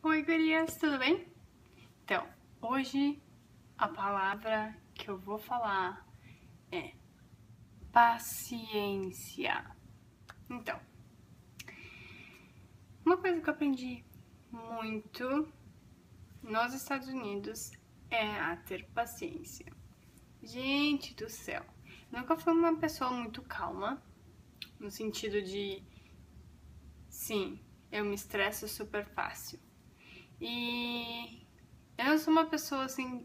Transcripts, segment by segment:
Oi, gurias, tudo bem? Então, hoje a palavra que eu vou falar é paciência. Então, uma coisa que eu aprendi muito nos Estados Unidos é a ter paciência. Gente do céu, eu nunca fui uma pessoa muito calma, no sentido de, sim, eu me estresso super fácil. E eu não sou uma pessoa assim,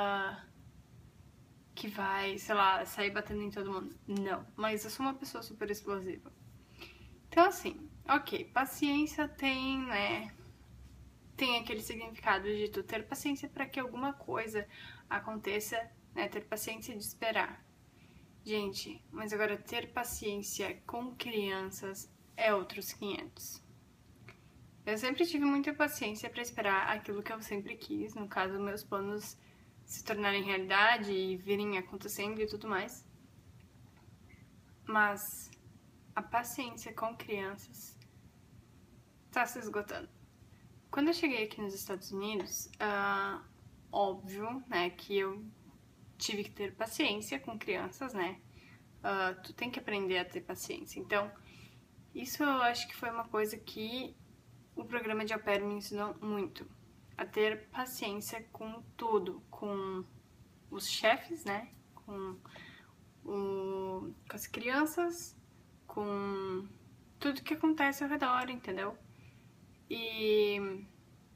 que vai, sei lá, sair batendo em todo mundo. Não, mas eu sou uma pessoa super explosiva. Então, assim, ok, paciência tem, né? Tem aquele significado de tu ter paciência para que alguma coisa aconteça, né? Ter paciência de esperar. Gente, mas agora ter paciência com crianças é outros 500. Eu sempre tive muita paciência para esperar aquilo que eu sempre quis, no caso, meus planos se tornarem realidade e virem acontecendo e tudo mais. Mas a paciência com crianças tá se esgotando. Quando eu cheguei aqui nos Estados Unidos, óbvio, né, que eu tive que ter paciência com crianças, né? Tu tem que aprender a ter paciência. Então, isso eu acho que foi uma coisa que o programa de au pair me ensinou muito. A ter paciência com tudo, com os chefes, né? Com as crianças, com tudo que acontece ao redor, entendeu? E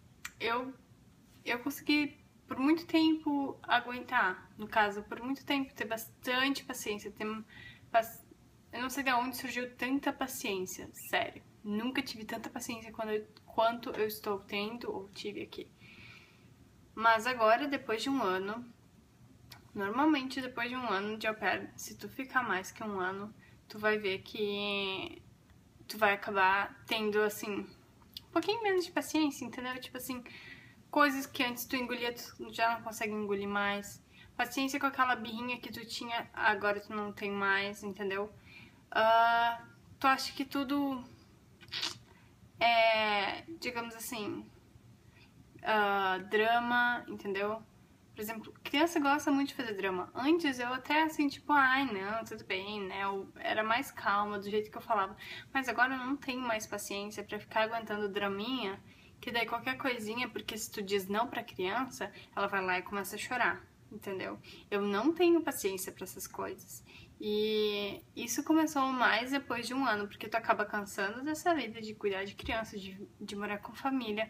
eu consegui por muito tempo aguentar, no caso, por muito tempo ter bastante paciência, eu não sei de onde surgiu tanta paciência, sério. Nunca tive tanta paciência quanto eu estou tendo ou tive aqui. Mas agora, depois de um ano, normalmente depois de um ano de au pair, se tu ficar mais que um ano, tu vai ver que tu vai acabar tendo, assim, um pouquinho menos de paciência, entendeu? Tipo assim, coisas que antes tu engolia, tu já não consegue engolir mais. Paciência com aquela birrinha que tu tinha, agora tu não tem mais, entendeu? Tu acha que tudo é, digamos assim, drama, entendeu? Por exemplo, criança gosta muito de fazer drama. Antes eu até assim, tipo, ai não, tudo bem, né? Eu era mais calma do jeito que eu falava. Mas agora eu não tenho mais paciência pra ficar aguentando draminha, que daí qualquer coisinha, porque se tu diz não pra criança, ela vai lá e começa a chorar, entendeu? Eu não tenho paciência pra essas coisas. E isso começou mais depois de um ano, porque tu acaba cansando dessa vida de cuidar de criança, de morar com família,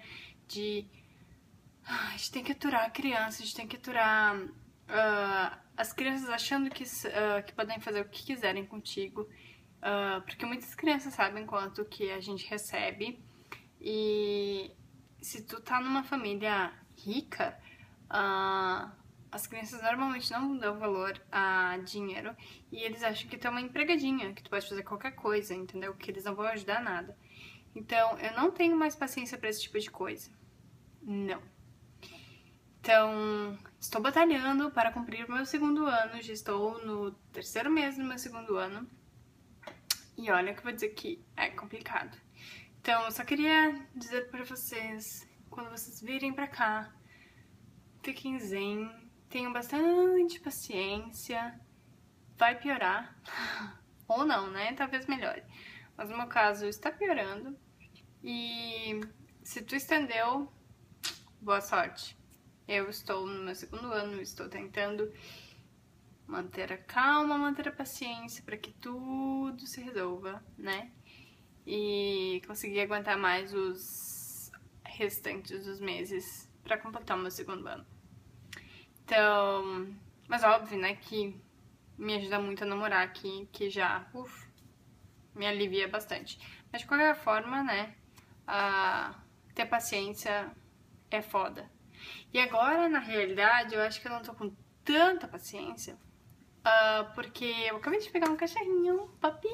a gente tem que aturar a criança, a gente tem que aturar as crianças achando que podem fazer o que quiserem contigo. Porque muitas crianças sabem quanto que a gente recebe. E se tu tá numa família rica, as crianças normalmente não dão valor a dinheiro e eles acham que tu é uma empregadinha, que tu pode fazer qualquer coisa, entendeu? Que eles não vão ajudar nada. Então, eu não tenho mais paciência pra esse tipo de coisa. Não. Então, estou batalhando para cumprir o meu segundo ano, já estou no terceiro mês do meu segundo ano. E olha que eu vou dizer que é complicado. Então, eu só queria dizer para vocês, quando vocês virem pra cá, fiquem zen, tenham bastante paciência, vai piorar, ou não, né? Talvez melhore. Mas no meu caso, está piorando. E se tu estendeu, boa sorte. Eu estou no meu segundo ano, estou tentando manter a calma, manter a paciência para que tudo se resolva, né? E conseguir aguentar mais os restantes dos meses para completar o meu segundo ano. Então, mas óbvio, né, que me ajuda muito a namorar aqui, que já, me alivia bastante. Mas de qualquer forma, né, ter paciência é foda. E agora, na realidade, eu acho que eu não tô com tanta paciência, porque eu acabei de pegar um cachorrinho, um papi,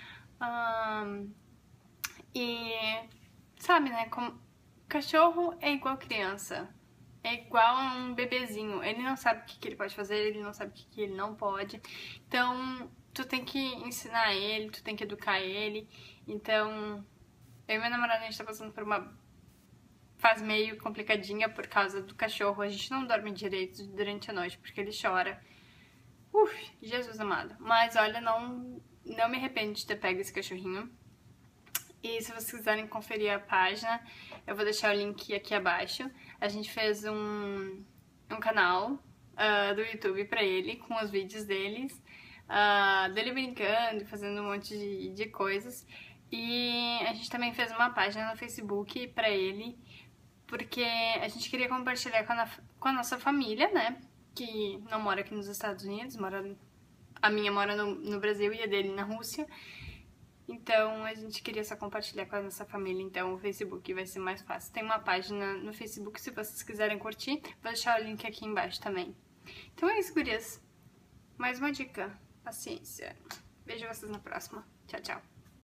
e sabe, né, como cachorro é igual criança, é igual a um bebezinho, ele não sabe o que ele pode fazer, ele não sabe o que ele não pode, então tu tem que ensinar ele, tu tem que educar ele, então eu e meu namorado, a gente tá passando por uma faz meio complicadinha por causa do cachorro. A gente não dorme direito durante a noite porque ele chora. Jesus amado. Mas olha, não me arrependo de ter pego esse cachorrinho. E se vocês quiserem conferir a página, eu vou deixar o link aqui abaixo. A gente fez um canal do YouTube pra ele, com os vídeos dele brincando, fazendo um monte de coisas. E a gente também fez uma página no Facebook pra ele, porque a gente queria compartilhar com a nossa família, né? Que não mora aqui nos Estados Unidos, a minha mora no Brasil e a dele na Rússia. Então a gente queria só compartilhar com a nossa família, então o Facebook vai ser mais fácil. Tem uma página no Facebook se vocês quiserem curtir, vou deixar o link aqui embaixo também. Então é isso, gurias. Mais uma dica, paciência. Vejo vocês na próxima. Tchau, tchau.